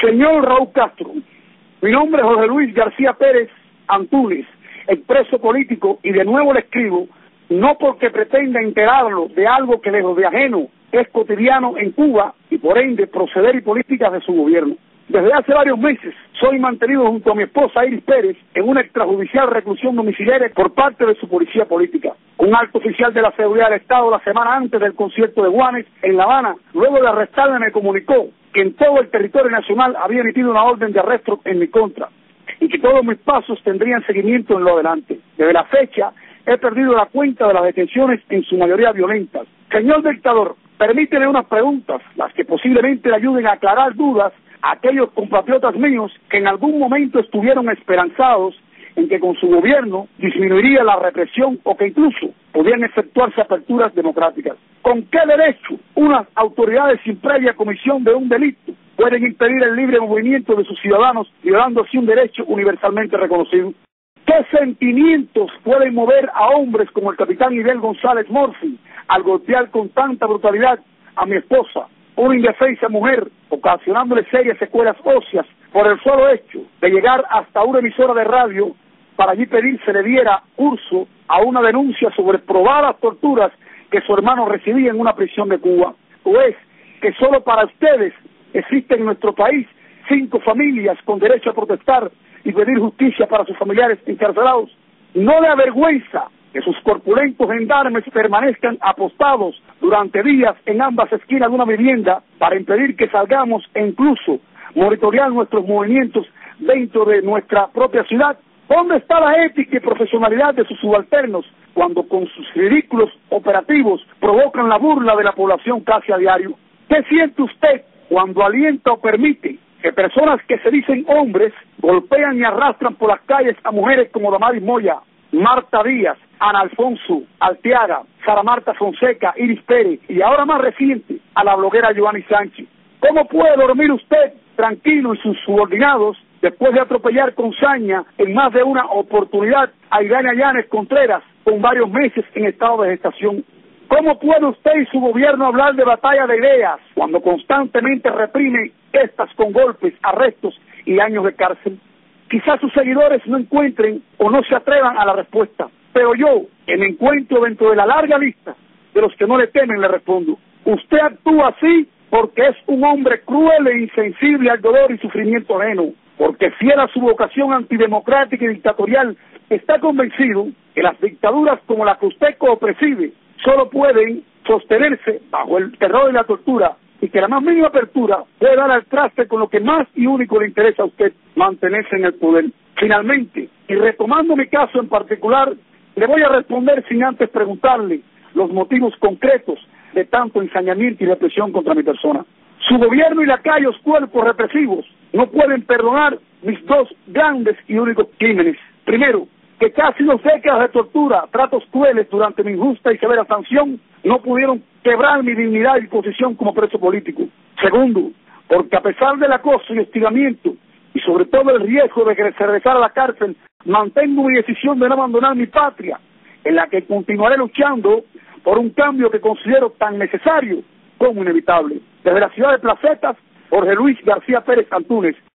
Señor Raúl Castro, mi nombre es Jorge Luis García Pérez Antúnez, expreso político, y de nuevo le escribo, no porque pretenda enterarlo de algo que lejos de ajeno es cotidiano en Cuba y por ende proceder y políticas de su gobierno. Desde hace varios meses soy mantenido junto a mi esposa Iris Pérez en una extrajudicial reclusión domiciliaria por parte de su policía política. Un alto oficial de la seguridad del Estado la semana antes del concierto de Juanes en La Habana, luego de arrestarme, me comunicó que en todo el territorio nacional había emitido una orden de arresto en mi contra y que todos mis pasos tendrían seguimiento en lo adelante. Desde la fecha he perdido la cuenta de las detenciones, en su mayoría violentas. Señor dictador, permíteme unas preguntas, las que posiblemente le ayuden a aclarar dudas a aquellos compatriotas míos que en algún momento estuvieron esperanzados en que con su gobierno disminuiría la represión o que incluso podían efectuarse aperturas democráticas. ¿Con qué derecho unas autoridades sin previa comisión de un delito pueden impedir el libre movimiento de sus ciudadanos, violando así un derecho universalmente reconocido? ¿Qué sentimientos pueden mover a hombres como el capitán Miguel González Morsi al golpear con tanta brutalidad a mi esposa, una indefensa mujer, ocasionándole serias secuelas óseas por el solo hecho de llegar hasta una emisora de radio para allí pedir se le diera curso a una denuncia sobre probadas torturas que su hermano recibía en una prisión de Cuba? ¿O es que solo para ustedes existen en nuestro país 5 familias con derecho a protestar y pedir justicia para sus familiares encarcelados? ¿No le avergüenza que sus corpulentos gendarmes permanezcan apostados durante días en ambas esquinas de una vivienda para impedir que salgamos e incluso monitorear nuestros movimientos dentro de nuestra propia ciudad? ¿Dónde está la ética y profesionalidad de sus subalternos cuando con sus ridículos operativos provocan la burla de la población casi a diario? ¿Qué siente usted cuando alienta o permite que personas que se dicen hombres golpean y arrastran por las calles a mujeres como Damaris Moya, Marta Díaz, Ana Alfonso Arteaga, Sara Marta Fonseca, Iris Pérez y ahora más reciente a la bloguera Joanny Sánchez? ¿Cómo puede dormir usted tranquilo y sus subordinados después de atropellar con saña en más de una oportunidad a Idalia Llanes Contreras con varios meses en estado de gestación? ¿Cómo puede usted y su gobierno hablar de batalla de ideas cuando constantemente reprime estas con golpes, arrestos y años de cárcel? Quizás sus seguidores no encuentren o no se atrevan a la respuesta, pero yo, que me encuentro dentro de la larga lista de los que no le temen, le respondo: usted actúa así porque es un hombre cruel e insensible al dolor y sufrimiento ajeno, porque fiel a su vocación antidemocrática y dictatorial, está convencido que las dictaduras como la que usted copreside solo pueden sostenerse bajo el terror y la tortura, y que la más mínima apertura puede dar al traste con lo que más y único le interesa a usted: mantenerse en el poder. Finalmente, y retomando mi caso en particular, le voy a responder sin antes preguntarle los motivos concretos de tanto ensañamiento y represión contra mi persona. Su gobierno y lacayos cuerpos represivos no pueden perdonar mis 2 grandes y únicos crímenes. Primero, que casi 2 décadas de tortura, tratos crueles durante mi injusta y severa sanción no pudieron quebrar mi dignidad y posición como preso político. Segundo, porque a pesar del acoso y hostigamiento y sobre todo el riesgo de que se regresara a la cárcel, mantengo mi decisión de no abandonar mi patria, en la que continuaré luchando por un cambio que considero tan necesario como inevitable. Desde la ciudad de Placetas, Jorge Luis García Pérez Antúnez.